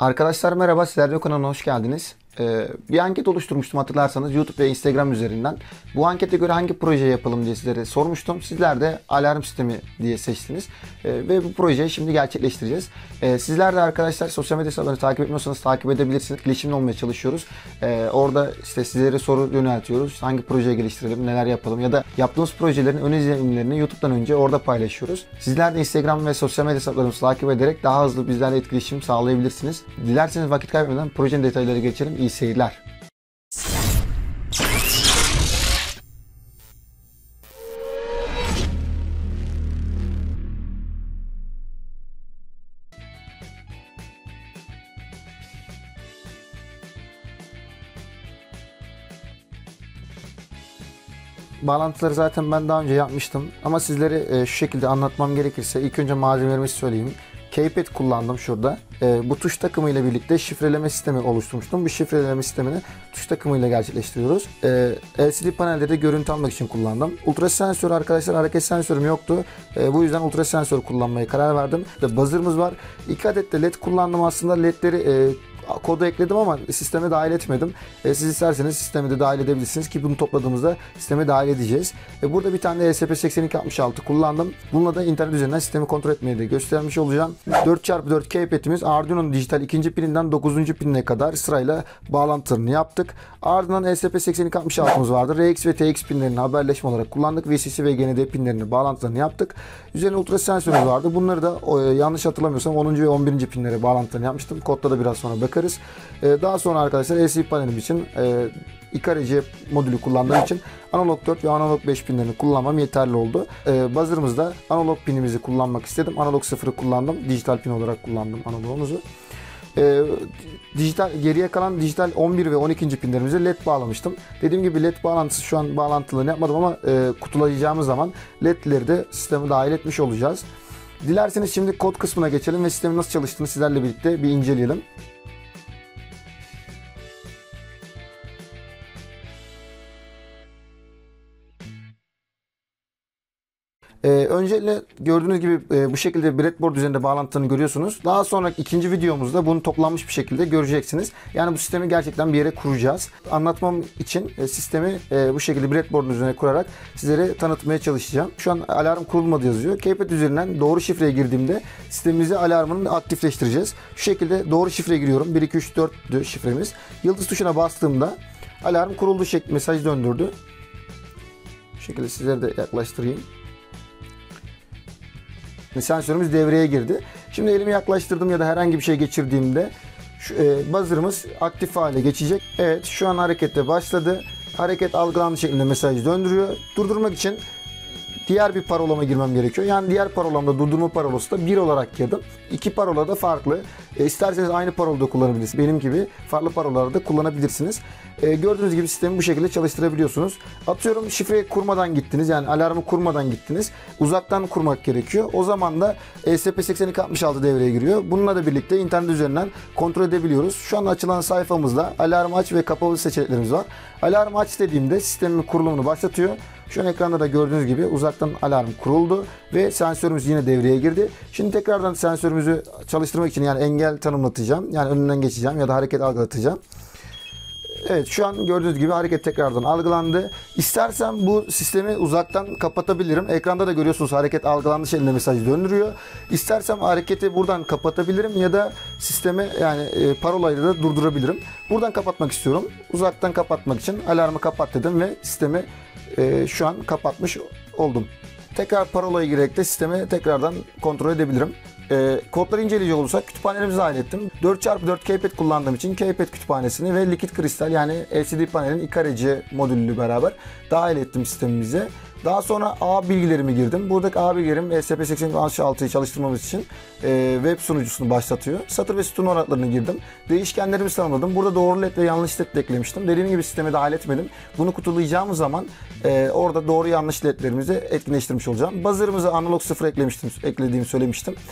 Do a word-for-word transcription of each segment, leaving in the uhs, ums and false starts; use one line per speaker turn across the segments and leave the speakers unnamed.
Arkadaşlar merhaba, sizler de kanalına hoş geldiniz. Ee, bir anket oluşturmuştum hatırlarsanız YouTube ve Instagram üzerinden. Bu ankete göre hangi proje yapalım diye sizlere sormuştum. Sizler de alarm sistemi diye seçtiniz. Ee, ve bu projeyi şimdi gerçekleştireceğiz. Ee, sizler de arkadaşlar sosyal medya hesaplarını takip etmiyorsanız takip edebilirsiniz. İletişimde olmaya çalışıyoruz. Ee, orada işte sizlere soru yöneltiyoruz. Hangi projeyi geliştirelim, neler yapalım ya da yaptığımız projelerin ön izlenimlerini YouTube'dan önce orada paylaşıyoruz. Sizler de Instagram ve sosyal medya hesaplarımızı takip ederek daha hızlı bizlerle etkileşim sağlayabilirsiniz. Dilerseniz vakit kaybetmeden projenin detayları geçelim. İyi seyirler. Bağlantıları zaten ben daha önce yapmıştım ama sizlere şu şekilde anlatmam gerekirse ilk önce malzemelerimi söyleyeyim. Keypad kullandım şurada. E, bu tuş takımı ile birlikte şifreleme sistemi oluşturmuştum. Bu şifreleme sistemini tuş takımı ile gerçekleştiriyoruz. E, L C D panelde de görüntü almak için kullandım. Ultra sensör arkadaşlar, hareket sensörüm yoktu. E, bu yüzden ultra sensör kullanmaya karar verdim. E, buzzer'ımız var. İki adet de led kullandım aslında. Ledleri e, kodu ekledim ama sisteme dahil etmedim. E, siz isterseniz sisteme de dahil edebilirsiniz ki bunu topladığımızda sisteme dahil edeceğiz. E, burada bir tane E S P seksen iki altmış altı kullandım. Bununla da internet üzerinden sistemi kontrol etmeyi de göstermiş olacağım. dört çarpı dört keypad'imiz Arduino'nun dijital ikinci pininden dokuzuncu pinine kadar sırayla bağlantılarını yaptık. Ardından E S P seksen iki altmış altımız vardı. R X ve T X pinlerini haberleşme olarak kullandık. V C C ve G N D pinlerini bağlantılarını yaptık. Üzerine ultra sensörümüz vardı. Bunları da o, yanlış hatırlamıyorsam onuncu ve on birinci pinlere bağlantılarını yapmıştım. Kodda da biraz sonra bakarız. Ee, daha sonra arkadaşlar L C D panelim için e, Ikari C modülü kullandığım için analog dört ve analog beş pinlerini kullanmam yeterli oldu. Ee, buzzer'ımızda analog pinimizi kullanmak istedim. Analog sıfırı kullandım. Dijital pin olarak kullandım analogumuzu. Ee, dijital geriye kalan dijital on bir ve on ikinci pinlerimize led bağlamıştım. Dediğim gibi led bağlantısı şu an bağlantılarını yapmadım ama e, kutulayacağımız zaman ledleri de sisteme dahil etmiş olacağız. Dilerseniz şimdi kod kısmına geçelim ve sistemin nasıl çalıştığını sizlerle birlikte bir inceleyelim. Ee, öncelikle gördüğünüz gibi e, bu şekilde breadboard üzerinde bağlantılarını görüyorsunuz. Daha sonra ikinci videomuzda bunu toplanmış bir şekilde göreceksiniz. Yani bu sistemi gerçekten bir yere kuracağız. Anlatmam için e, sistemi e, bu şekilde breadboard'un üzerine kurarak sizlere tanıtmaya çalışacağım. Şu an alarm kurulmadı yazıyor. Keypad üzerinden doğru şifreye girdiğimde sistemimizi alarmını aktifleştireceğiz. Şu şekilde doğru şifreye giriyorum. bir iki üç dörttü şifremiz. Yıldız tuşuna bastığımda alarm kuruldu şeklinde mesaj döndürdü. Bu şekilde sizlere de yaklaştırayım. Sensörümüz devreye girdi. Şimdi elimi yaklaştırdım ya da herhangi bir şey geçirdiğimde şu, e, buzzer'ımız aktif hale geçecek. Evet, şu an harekete başladı. Hareket algılandı şeklinde mesaj döndürüyor. Durdurmak için diğer bir parolama girmem gerekiyor. Yani diğer parolamda durdurma parolası da bir olarak girdim. İki parola da farklı. E, isterseniz aynı parolu da kullanabilirsiniz. Benim gibi farklı parolaları da kullanabilirsiniz. E, gördüğünüz gibi sistemi bu şekilde çalıştırabiliyorsunuz. Atıyorum şifreyi kurmadan gittiniz. Yani alarmı kurmadan gittiniz. Uzaktan kurmak gerekiyor. O zaman da E S P seksen iki altmış altı devreye giriyor. Bununla da birlikte internet üzerinden kontrol edebiliyoruz. Şu an açılan sayfamızda alarm aç ve kapalı seçeneklerimiz var. Alarm aç dediğimde sistemin kurulumunu başlatıyor. Şu an ekranda da gördüğünüz gibi uzaktan alarm kuruldu ve sensörümüz yine devreye girdi. Şimdi tekrardan sensörümüzü çalıştırmak için yani engel tanımlatacağım. Yani önünden geçeceğim ya da hareket algılatacağım. Evet, şu an gördüğünüz gibi hareket tekrardan algılandı. İstersem bu sistemi uzaktan kapatabilirim. Ekranda da görüyorsunuz hareket algılandı şeklinde mesaj döndürüyor. İstersem hareketi buradan kapatabilirim ya da sisteme yani e, parolayla da durdurabilirim. Buradan kapatmak istiyorum. Uzaktan kapatmak için alarmı kapat dedim ve sistemi e, şu an kapatmış oldum. Tekrar parolayı girerek de sistemi tekrardan kontrol edebilirim. E, kodları inceleyecek olursak kütüphanelerimizi dahil ettim. dört çarpı dört keypad kullandığım için keypad kütüphanesini ve likit kristal yani L C D panelin Ikari C modülüyle beraber dahil ettim sistemimize. Daha sonra ağ bilgilerimi girdim. Buradaki ağ bilgilerim E S P seksen iki altmış altıyı çalıştırmamız için e, web sunucusunu başlatıyor. Satır ve sütun oranlarını girdim. Değişkenlerimi tanımladım. Burada doğru led ve yanlış led eklemiştim. Dediğim gibi sisteme dahil etmedim. Bunu kutulayacağımız zaman e, orada doğru yanlış ledlerimizi etkinleştirmiş olacağım. Buzzer'ımızı analog sıfır eklemiştim, eklediğimi söylemiştim.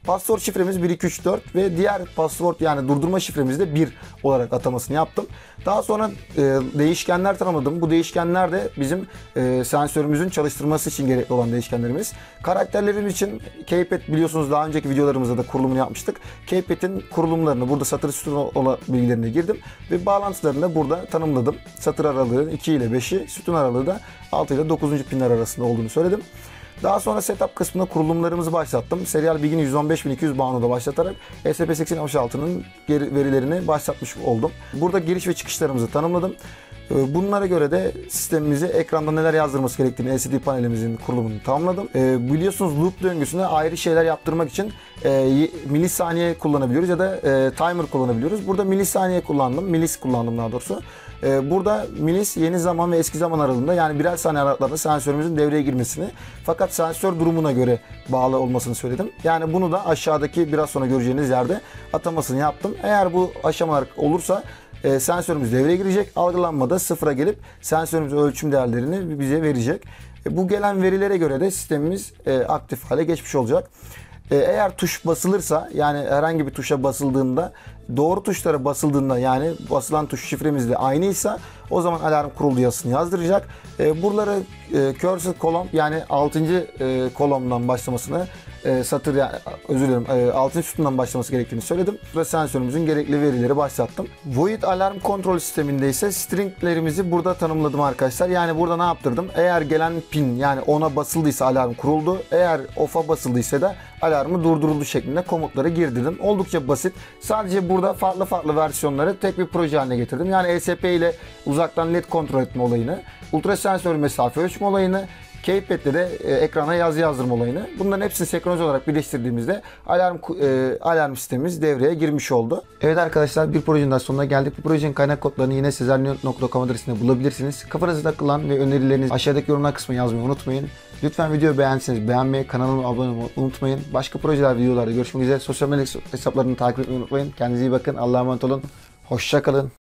Password şifremiz bir iki üç dört ve diğer password yani durdurma şifremizi de bir olarak atamasını yaptım. Daha sonra e, değişkenler tanımladım. Bu değişkenler de bizim e, sensörümüzün çalıştırması için gerekli olan değişkenlerimiz. Karakterlerimiz için Keypad biliyorsunuz daha önceki videolarımızda da kurulumunu yapmıştık. Keypad'in kurulumlarını burada satır sütun olan bilgilerine girdim ve bağlantılarını da burada tanımladım. Satır aralığı iki ile beşi, sütun aralığı da altı ile dokuzuncu pinler arasında olduğunu söyledim. Daha sonra setup kısmında kurulumlarımızı başlattım. Serial Begin yüz on beş bin iki yüz bağını başlatarak E S P seksen altmış altının verilerini başlatmış oldum. Burada giriş ve çıkışlarımızı tanımladım. Bunlara göre de sistemimizi ekranda neler yazdırması gerektiğini L C D panelimizin kurulumunu tamamladım. E, biliyorsunuz loop döngüsünde ayrı şeyler yaptırmak için e, milisaniye kullanabiliyoruz ya da e, timer kullanabiliyoruz. Burada milisaniye kullandım, milis kullandım daha doğrusu. E, burada milis yeni zaman ve eski zaman aralığında yani birer saniye aralıklarında sensörümüzün devreye girmesini fakat sensör durumuna göre bağlı olmasını söyledim. Yani bunu da aşağıdaki biraz sonra göreceğiniz yerde atamasını yaptım. Eğer bu aşamalar olursa E, sensörümüz devreye girecek. Algılanmada sıfıra gelip sensörümüz ölçüm değerlerini bize verecek. E, bu gelen verilere göre de sistemimiz e, aktif hale geçmiş olacak. E, eğer tuş basılırsa yani herhangi bir tuşa basıldığında doğru tuşlara basıldığında yani basılan tuş şifremizle aynıysa o zaman alarm kuruldu yazısını yazdıracak. E, buraları e, cursor kolon yani altıncı E, kolondan başlamasını e, satır yani, özür dilerim e, altıncı sütundan başlaması gerektiğini söyledim. Ve sensörümüzün gerekli verileri başlattım. Void alarm kontrol sisteminde ise stringlerimizi burada tanımladım arkadaşlar. Yani burada ne yaptırdım? Eğer gelen pin yani ona basıldıysa alarm kuruldu. Eğer off'a basıldıysa da alarmı durduruldu şeklinde komutları girdirdim. Oldukça basit. Sadece burada farklı farklı versiyonları tek bir proje haline getirdim. Yani E S P ile uzaktan led kontrol etme olayını, ultrasensör mesafe ölçme olayını, Keypad'le de e, ekrana yazı yazdırma olayını. Bunların hepsini senkronize olarak birleştirdiğimizde alarm e, alarm sistemimiz devreye girmiş oldu. Evet arkadaşlar bir projenin daha sonuna geldik. Bu projenin kaynak kodlarını yine sezarniyot nokta com adresinde bulabilirsiniz. Kafanıza takılan ve önerilerinizi aşağıdaki yorumlar kısmına yazmayı unutmayın. Lütfen videoyu beğendiyseniz beğenmeyi, kanalıma abone olmayı unutmayın. Başka projeler, videolarda görüşmek üzere. Sosyal medya hesaplarını takip etmeyi unutmayın. Kendinize iyi bakın. Allah'a emanet olun. Hoşça kalın.